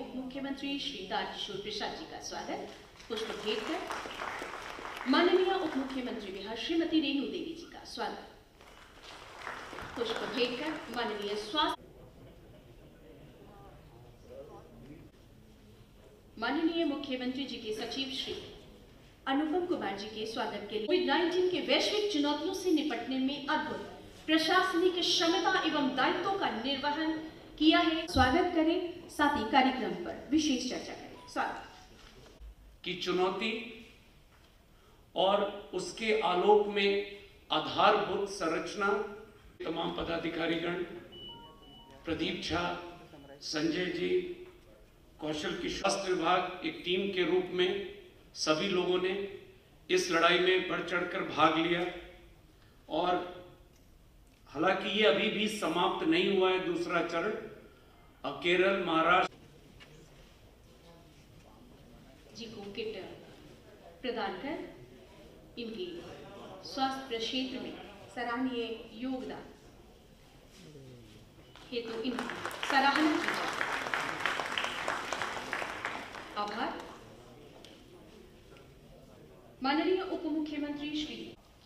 उप मुख्यमंत्री श्री तारकिशोर प्रसाद जी का स्वागत पुष्प भेंट कर। माननीय उप मुख्यमंत्री बिहार श्रीमती रेणु देवी जी का स्वागत पुष्प भेंट कर। माननीय स्वास्थ्य माननीय मुख्यमंत्री जी के सचिव श्री अनुपम कुमार जी के स्वागत के लिए कोविड-19 के वैश्विक चुनौतियों से निपटने में अद्भुत प्रशासनिक क्षमता एवं दायित्वों का निर्वहन किया है। स्वागत करें, साथ ही कार्यक्रम पर विशेष चर्चा करें। स्वागत की चुनौती और उसके आलोक में आधारभूत संरचना। तमाम पदाधिकारीगण, प्रदीप झा, संजय जी, कौशल की स्वास्थ्य विभाग एक टीम के रूप में सभी लोगों ने इस लड़ाई में बढ़ चढ़कर भाग लिया और हालांकि ये अभी भी समाप्त नहीं हुआ है दूसरा चरण। केरल, महाराष्ट्र जी को किट प्रदान कर इनकी स्वास्थ्य क्षेत्र में सराहनीय योगदान हेतु इनकी सराहना की जाए। आभार। माननीय उप मुख्यमंत्री श्री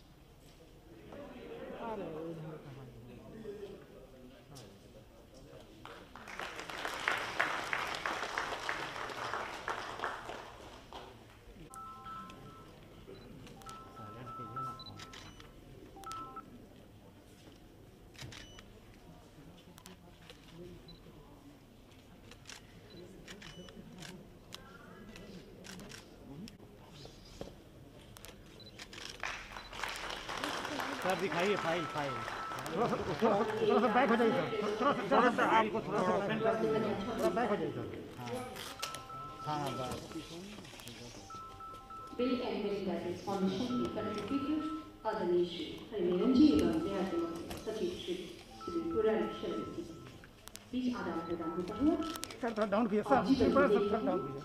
सर दिखाइए फाइल थोड़ा सा बैक हो जाइए सर, थोड़ा सा आपको थोड़ा बैक हो जाइए सर। हाँ बस। बिल एंड मिलिटरी फाउंडेशन के कंट्रीब्यूटर आदरणीय श्री हरिमेलन जी एवं बिहार के सचिव श्री पुरारी शरण जी बीच आदान प्रदान होता हुआ। सर थोड़ा डाउन कीजिए सर, थोड़ा डाउन कीजिए।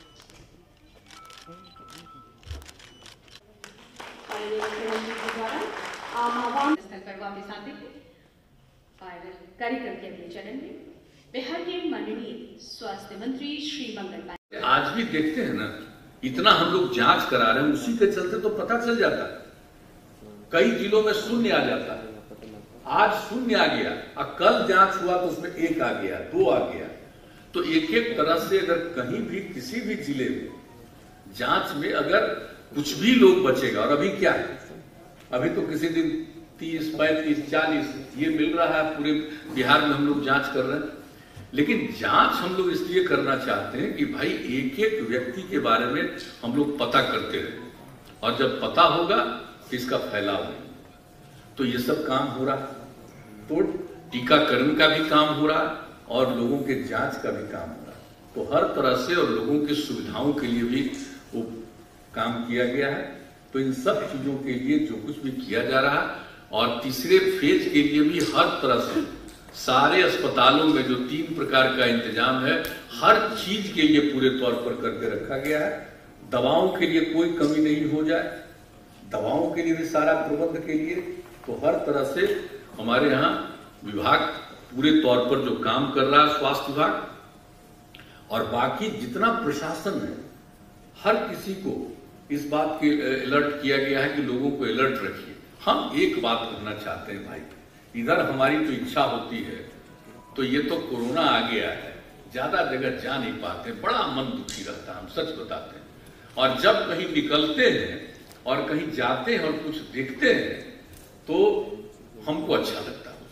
स्थल पर वापस आते हैं और कार्यक्रम के अगले चरण में बिहार के माननीय स्वास्थ्य मंत्री श्री मंगल पांडे। आज भी देखते हैं ना, इतना हम लोग जांच करा रहे हैं, उसी के चलते तो पता चल जाता है। कई जिलों में शून्य आ जाता है, आज शून्य आ गया और कल जांच हुआ तो उसमें 1 आ गया, 2 आ गया। तो एक एक तरह से अगर कहीं भी किसी भी जिले में जांच में अगर कुछ भी लोग बचेगा, और अभी क्या है, अभी तो किसी दिन 30, 35, 40 ये मिल रहा है, पूरे बिहार में हम लोग जांच कर रहे हैं। लेकिन जांच हम लोग इसलिए करना चाहते हैं कि भाई एक एक व्यक्ति के बारे में हम लोग पता करते रहे और जब पता होगा तो इसका फैलाव नहीं होगा। तो ये सब काम हो रहा है, तो टीकाकरण का भी काम हो रहा है और लोगों के जांच का भी काम हो रहा है। तो हर तरह से और लोगों की सुविधाओं के लिए भी वो काम किया गया है। तो इन सब चीजों के लिए जो कुछ भी किया जा रहा है और तीसरे फेज के लिए भी हर तरह से सारे अस्पतालों में जो 3 प्रकार का इंतजाम है, हर चीज के लिए पूरे तौर पर करके रखा गया है। दवाओं के लिए कोई कमी नहीं हो जाए, दवाओं के लिए भी सारा प्रबंध के लिए तो हर तरह से हमारे यहाँ विभाग पूरे तौर पर जो काम कर रहा है, स्वास्थ्य विभाग और बाकी जितना प्रशासन है, हर किसी को इस बात के अलर्ट किया गया है कि लोगों को अलर्ट रखिए। हम एक बात करना चाहते हैं भाई, इधर हमारी तो इच्छा होती है, तो ये तो कोरोना आ गया है, ज्यादा जगह जा नहीं पाते, बड़ा मन दुखी रहता है, हम सच बताते हैं। और जब कहीं निकलते हैं और कहीं जाते हैं और कुछ देखते हैं तो हमको अच्छा लगता है,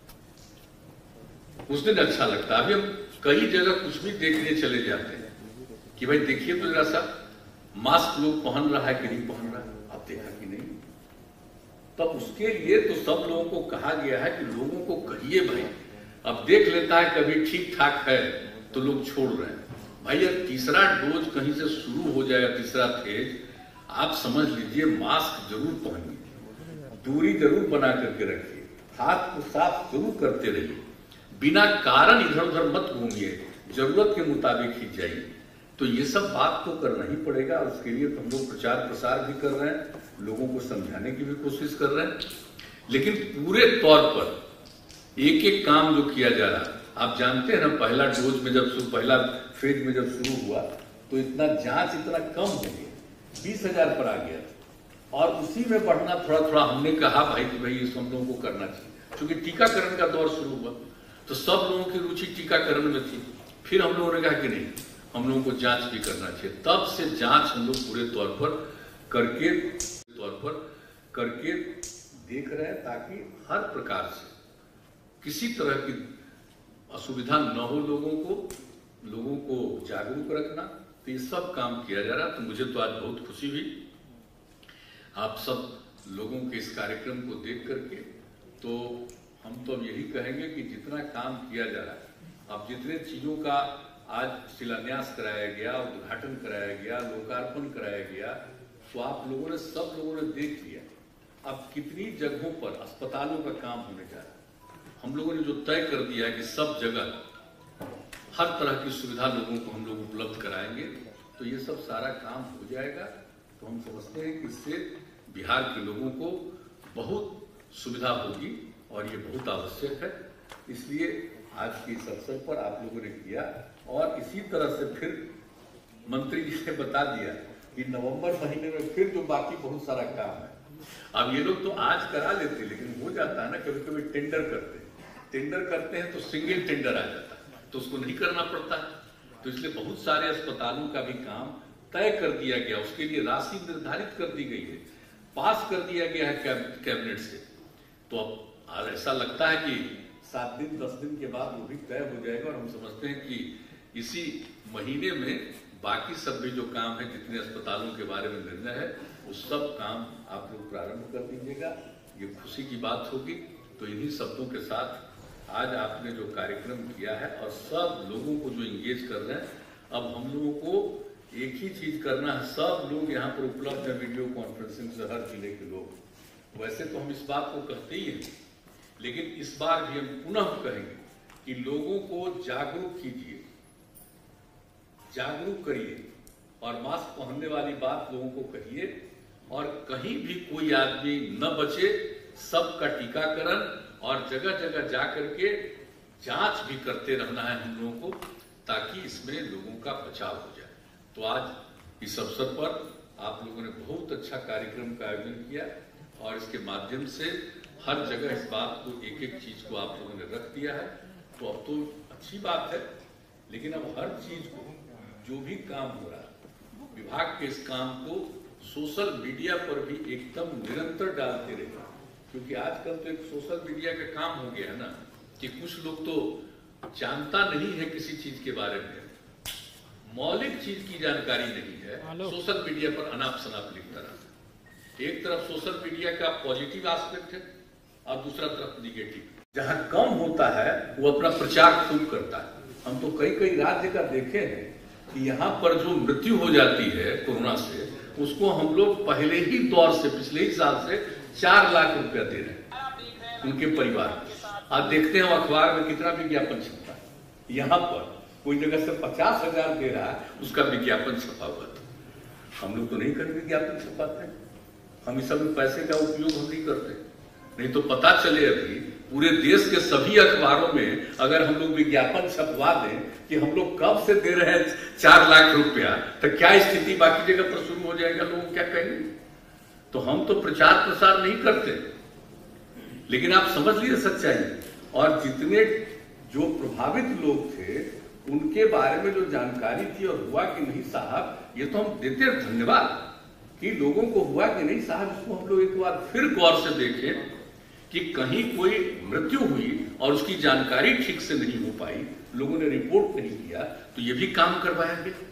उस दिन अच्छा लगता है। अभी हम कई जगह कुछ भी देखने चले जाते हैं कि भाई देखिए तो जरा सा मास्क लोग पहन रहा है कि नहीं पहन रहा है, आप देखा कि नहीं। तब उसके लिए तो सब लोगों को कहा गया है कि लोगों को कहिए भाई, अब देख लेता है कभी ठीक ठाक है तो लोग छोड़ रहे हैं। भाई अब तीसरा डोज कहीं से शुरू हो जाएगा, तीसरा फेज, आप समझ लीजिए मास्क जरूर पहनिए, दूरी जरूर बना करके रखिए, हाथ को साफ जरूर करते रहिए, बिना कारण इधर उधर मत घूमिए, जरूरत के मुताबिक ही जाइए। तो ये सब बात तो करना ही पड़ेगा। उसके लिए तो हम लोग प्रचार प्रसार भी कर रहे हैं, लोगों को समझाने की भी कोशिश कर रहे हैं। लेकिन पूरे तौर पर एक एक काम जो किया जा रहा है आप जानते हैं ना, पहला डोज में पहला फेज में जब शुरू हुआ तो इतना जांच इतना कम हो गया, 20,000 पर आ गया और उसी में बढ़ना थोड़ा थोड़ा हमने कहा भाई कि भाई इस हम लोगों को करना चाहिए, क्योंकि टीकाकरण का दौर शुरू हुआ तो सब लोगों की रुचि टीकाकरण में थी। फिर हम लोगों ने कहा कि नहीं, हम लोगों को जांच भी करना चाहिए। तब से जांच हम लोग पूरे तौर पर करके देख रहे हैं, ताकि हर प्रकार से किसी तरह की असुविधा न हो, लोगों को जागरूक रखना, तो ये सब काम किया जा रहा। तो मुझे तो आज बहुत खुशी हुई आप सब लोगों के इस कार्यक्रम को देख करके। तो हम तो अब यही कहेंगे कि जितना काम किया जा रहा है, अब जितने चीजों का आज शिलान्यास कराया गया, उद्घाटन कराया गया, लोकार्पण कराया गया, तो आप लोगों ने सब लोगों ने देख लिया अब कितनी जगहों पर अस्पतालों का काम होने जा रहा है। हम लोगों ने जो तय कर दिया है कि सब जगह हर तरह की सुविधा लोगों को हम लोग उपलब्ध कराएंगे, तो ये सब सारा काम हो जाएगा। तो हम समझते हैं कि इससे बिहार के लोगों को बहुत सुविधा होगी और ये बहुत आवश्यक है। इसलिए आज के इस अवसर पर आप लोगों ने किया, और इसी तरह से फिर मंत्री जी ने बता दिया कि नवंबर महीने में फिर जो बाकी बहुत सारा काम है, अब ये लोग तो आज करा लेते, लेकिन हो जाता है ना कभी कभी टेंडर करते हैं तो सिंगल टेंडर आ जाता है, तो उसको नहीं करना पड़ता है। तो इसलिए बहुत सारे अस्पतालों का भी काम तय कर दिया गया, उसके लिए राशि निर्धारित कर दी गई है, पास कर दिया गया है कैबिनेट से। तो अब ऐसा लगता है कि 7 दिन 10 दिन के बाद वो भी तय हो जाएगा, और हम समझते हैं कि इसी महीने में बाकी सब भी जो काम है, जितने अस्पतालों के बारे में निर्णय है, वो सब काम आप लोग प्रारंभ कर दीजिएगा। ये खुशी की बात होगी। तो इन्हीं शब्दों के साथ आज आपने जो कार्यक्रम किया है और सब लोगों को जो इंगेज कर रहे हैं, अब हम लोगों को एक ही चीज करना है, सब लोग यहाँ पर उपलब्ध है वीडियो कॉन्फ्रेंसिंग से, हर जिले के लोग। वैसे तो हम इस बात को कहते ही हैं, लेकिन इस बार भी हम पुनः कहेंगे कि लोगों को जागरूक कीजिए, जागरूक करिए, और मास्क पहनने वाली बात लोगों को कहिए, और कहीं भी कोई आदमी न बचे, सबका टीकाकरण और जगह जगह जाकर के जांच भी करते रहना है हम लोगों को, ताकि इसमें लोगों का बचाव हो जाए। तो आज इस अवसर पर आप लोगों ने बहुत अच्छा कार्यक्रम का आयोजन किया, और इसके माध्यम से हर जगह इस बात को, एक एक चीज को आप लोगों ने रख दिया है। तो अब तो अच्छी बात है, लेकिन अब हर चीज को, जो भी काम हो रहा है, विभाग के इस काम को सोशल मीडिया पर भी एकदम निरंतर डालते रहे, क्योंकि आजकल तो एक सोशल मीडिया का काम हो गया है ना, कि कुछ लोग तो जानता नहीं है किसी चीज के बारे में, मौलिक चीज की जानकारी नहीं है, सोशल मीडिया पर अनाप शनाप लिखता रहा। एक तरफ सोशल मीडिया का पॉजिटिव एस्पेक्ट है और दूसरा तरफ निगेटिव। जहां कम होता है वो अपना प्रचार खूब करता है। हम तो कई राज्य का देखे हैं कि यहाँ पर जो मृत्यु हो जाती है कोरोना से, उसको हम लोग पहले ही दौर से, पिछले ही साल से 4 लाख रुपया दे रहे हैं उनके परिवार। आज देखते हैं अखबार में कितना विज्ञापन छपता है, यहाँ पर कोई जगह से 50,000 दे रहा है, उसका विज्ञापन छपा हुआ था। हम लोग तो नहीं करें विज्ञापन छपाते, हम इस सब पैसे का उपयोग हम नहीं करते। नहीं तो पता चले अभी पूरे देश के सभी अखबारों में अगर हम लोग विज्ञापन छपवा दें कि हम लोग कब से दे रहे हैं 4 लाख रुपया, तो क्या स्थिति बाकी जगह पर शुरू हो जाएगा, लोग क्या कहेंगे। तो हम तो प्रचार प्रसार नहीं करते, लेकिन आप समझ लीजिए सच्चाई। और जितने जो प्रभावित लोग थे उनके बारे में जो जानकारी थी और हुआ कि नहीं साहब, ये तो हम देते हैं धन्यवाद कि लोगों को हुआ कि नहीं साहब, इसको हम लोग एक बार फिर गौर से देखें कि कहीं कोई मृत्यु हुई और उसकी जानकारी ठीक से नहीं हो पाई, लोगों ने रिपोर्ट नहीं किया, तो ये भी काम करवाया गया।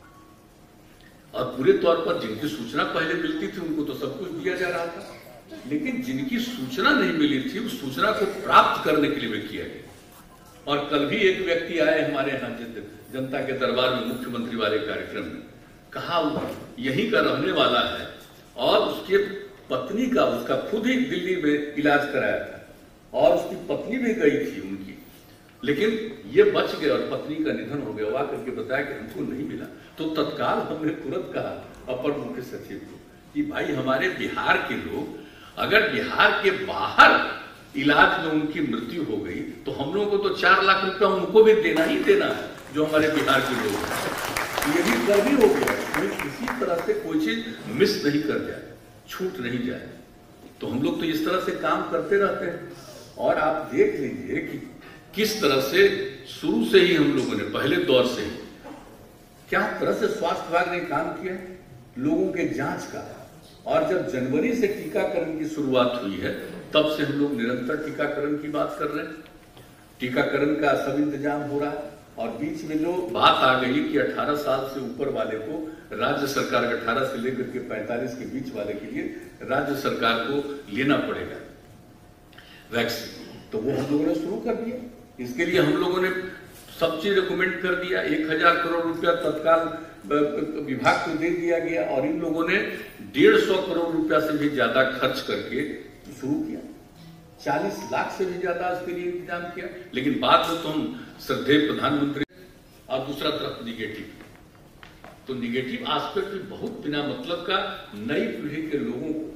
और पूरे तौर पर जिनकी सूचना पहले मिलती थी उनको तो सब कुछ दिया जा रहा था, लेकिन जिनकी सूचना नहीं मिली थी उस सूचना को प्राप्त करने के लिए भी किया गया। और कल भी एक व्यक्ति आए हमारे यहाँ जनता के दरबार में, मुख्यमंत्री वाले कार्यक्रम में, कहा यहीं का रहने वाला है और उसके पत्नी का, उसका खुद ही दिल्ली में इलाज कराया था और उसकी पत्नी भी गई थी उनकी, लेकिन ये बच गए और पत्नी का निधन हो गया। वहां करके बताया कि हमको नहीं मिला। तो तत्काल हमने तुरंत कहा अपर मुख्य सचिव को कि भाई हमारे बिहार के लोग अगर बिहार के बाहर इलाज में उनकी मृत्यु हो गई तो हम लोगों को तो 4 लाख रुपया उनको भी देना ही देना है, जो हमारे बिहार के लोग हैं। ये भी कर्मी हो गया, किसी तरह से कोई चीज मिस नहीं कर जाए, छूट नहीं जाए। तो हम लोग तो इस तरह से काम करते रहते हैं। और आप देख लीजिए कि किस तरह से शुरू से ही हम लोगों ने, पहले दौर से ही क्या तरह से स्वास्थ्य विभाग ने काम किया लोगों के जांच का। और जब जनवरी से टीकाकरण की शुरुआत हुई है तब से हम लोग निरंतर टीकाकरण की बात कर रहे हैं। टीकाकरण का सब इंतजाम हो रहा है। और बीच में जो बात आ गई कि 18 साल से ऊपर वाले को राज्य सरकार, 18 से लेकर के 45 के बीच वाले के लिए राज्य सरकार को लेना पड़ेगा वैक्सीन, तो वो हम लोगों ने शुरू कर दिया। इसके लिए हम लोगों ने सब चीज रिकमेंड कर दिया। 1000 करोड़ रुपया तत्काल विभाग को दे दिया गया और इन लोगों ने 150 करोड़ रुपया से भी ज्यादा खर्च करके शुरू किया। 40 लाख से भी ज्यादा इसके लिए इंतजाम किया। लेकिन बाद में तो हम श्रद्धेय प्रधानमंत्री, और दूसरा तरफ निगेटिव, तो निगेटिव एस्पेक्ट भी बहुत बिना मतलब का नई पीढ़ी के लोगों को,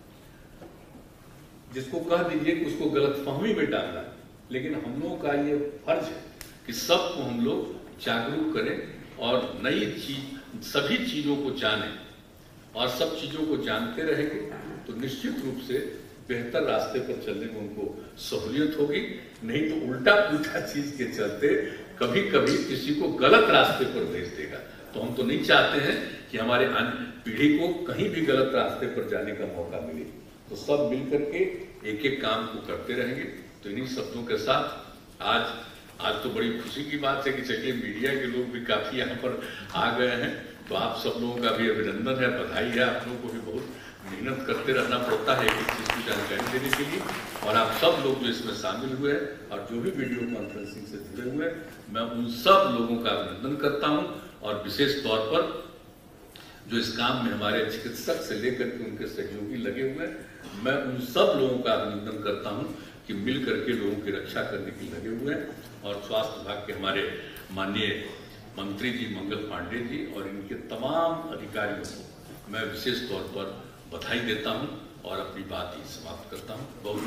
जिसको कह दीजिए कि उसको गलतफहमी में डालना। लेकिन हम लोगों का ये फर्ज है कि सबको हम लोग जागरूक करें और नई चीज, सभी चीजों को जानें। और सब चीजों को जानते रहेंगे तो निश्चित रूप से बेहतर रास्ते पर चलने में उनको सहूलियत होगी। नहीं तो उल्टा पुल्टा चीज के चलते कभी कभी किसी को गलत रास्ते पर भेज देगा। तो हम तो नहीं चाहते हैं कि हमारे पीढ़ी को कहीं भी गलत रास्ते पर जाने का मौका मिले। तो सब मिलकर के एक एक काम को करते रहेंगे। तो इन्हीं शब्दों के साथ आज तो बड़ी खुशी की बात है कि चलिए मीडिया के लोग भी काफी यहाँ पर आ गए हैं। तो आप सब लोगों का भी अभिनंदन है, बधाई है। आप लोगों को भी बहुत मेहनत करते रहना पड़ता है एक चीज की जानकारी देने के लिए। और आप सब लोग जो इसमें शामिल हुए हैं और जो भी वीडियो कॉन्फ्रेंसिंग से जुड़े हुए हैं, मैं उन सब लोगों का अभिनंदन करता हूं। और विशेष तौर पर जो इस काम में हमारे चिकित्सक से लेकर के उनके सहयोगी लगे हुए हैं, मैं उन सब लोगों का अभिनंदन करता हूं कि मिल करके लोगों की रक्षा करने के लगे हुए हैं। और स्वास्थ्य विभाग के हमारे माननीय मंत्री जी मंगल पांडे जी और इनके तमाम अधिकारियों को मैं विशेष तौर पर बधाई देता हूं और अपनी बात ही समाप्त करता हूं। बहुत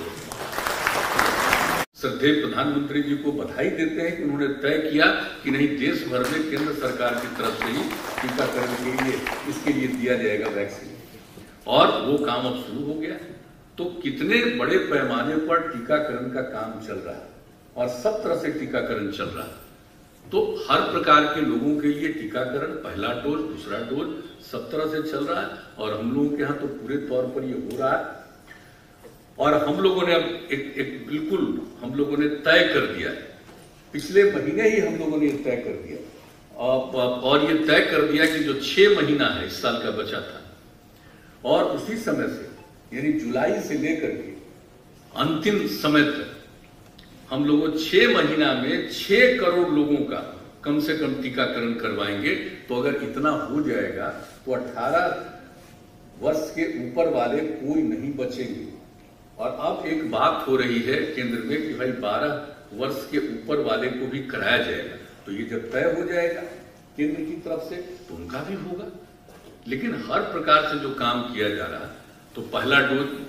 बहुत श्रद्धेय प्रधानमंत्री जी को बधाई देते हैं कि उन्होंने तय किया कि नहीं, देश भर में केंद्र सरकार की तरफ से ही टीकाकरण के लिए इसके लिए दिया जाएगा वैक्सीन। और वो काम अब शुरू हो गया। तो कितने बड़े पैमाने पर टीकाकरण का काम चल रहा है और सब तरह से टीकाकरण चल रहा है। तो हर प्रकार के लोगों के लिए टीकाकरण, पहला डोज, दूसरा डोज, सब तरह से चल रहा है। और हम लोगों के यहाँ तो पूरे तौर पर ये हो रहा है। और हम लोगों ने अब एक बिल्कुल हम लोगों ने तय कर दिया, पिछले महीने ही हम लोगों ने ये तय कर दिया और ये तय कर दिया कि जो 6 महीना है इस साल का बचा था, और उसी समय से यानी जुलाई से लेकर के अंतिम समय तक हम लोग 6 महीना में 6 करोड़ लोगों का कम से कम टीकाकरण करवाएंगे। तो अगर इतना हो जाएगा तो 18 वर्ष के ऊपर वाले कोई नहीं बचेंगे। और अब एक बात हो रही है केंद्र में कि भाई 12 वर्ष के ऊपर वाले को भी कराया जाएगा। तो ये जब तय हो जाएगा केंद्र की तरफ से तो उनका भी होगा। लेकिन हर प्रकार से जो काम किया जा रहा है, तो पहला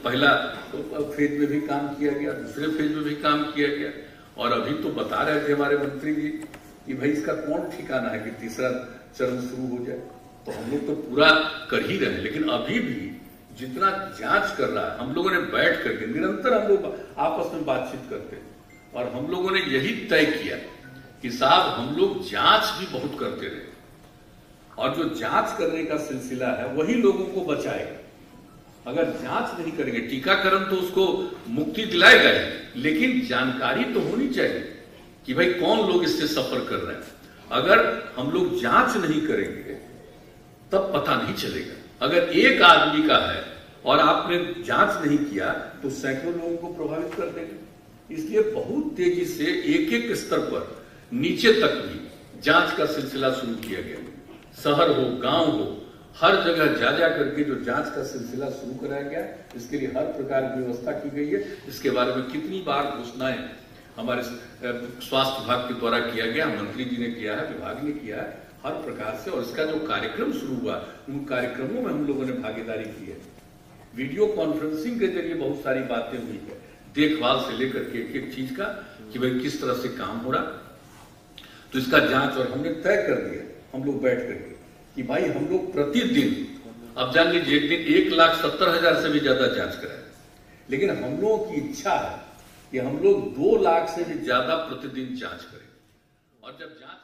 फेज में भी काम किया गया, दूसरे फेज में भी काम किया गया। और अभी तो बता रहे थे हमारे मंत्री जी कि भाई इसका कौन ठिकाना है कि तीसरा चरण शुरू हो जाए। तो हम लोग तो पूरा कर ही रहे हैं। लेकिन अभी भी जितना जांच कर रहा है, हम लोगों ने बैठ करके निरंतर हम लोग आपस में बातचीत करते हैं। और हम लोगों ने यही तय किया कि साहब हम लोग जांच भी बहुत करते रहे। और जो जांच करने का सिलसिला है वही लोगों को बचाएगा। अगर जांच नहीं करेंगे, टीकाकरण तो उसको मुक्ति दिलाएगा ही, लेकिन जानकारी तो होनी चाहिए कि भाई कौन लोग इससे सफर कर रहे हैं। अगर हम लोग जांच नहीं करेंगे तब पता नहीं चलेगा। अगर एक आदमी का है और आपने जांच नहीं किया तो सैकड़ों लोगों को प्रभावित कर देगा। इसलिए बहुत तेजी से एक एक स्तर पर नीचे तक भी जांच का सिलसिला शुरू किया गया। शहर हो, गांव हो, हर जगह जा करके जो जांच का सिलसिला शुरू कराया गया। इसके लिए हर प्रकार की व्यवस्था की गई है। इसके बारे में कितनी बार घोषणाएं हमारे स्वास्थ्य विभाग के द्वारा किया गया, मंत्री जी ने किया है, विभाग ने किया है, हर प्रकार से। और इसका जो कार्यक्रम शुरू हुआ, उन कार्यक्रमों में हम लोगों ने भागीदारी की है। वीडियो कॉन्फ्रेंसिंग के जरिए बहुत सारी बातें हुई है। देखभाल से लेकर के एक एक चीज का कि भाई किस तरह से काम हो रहा, तो इसका जांच। और हमने तय कर दिया हम लोग बैठ करके कि भाई हम लोग प्रतिदिन, अब जान लीजिए एक दिन 1,70,000 से भी ज्यादा जांच कराए, लेकिन हम लोगों की इच्छा है कि हम लोग 2 लाख से भी ज्यादा प्रतिदिन जांच करें। और जब जांच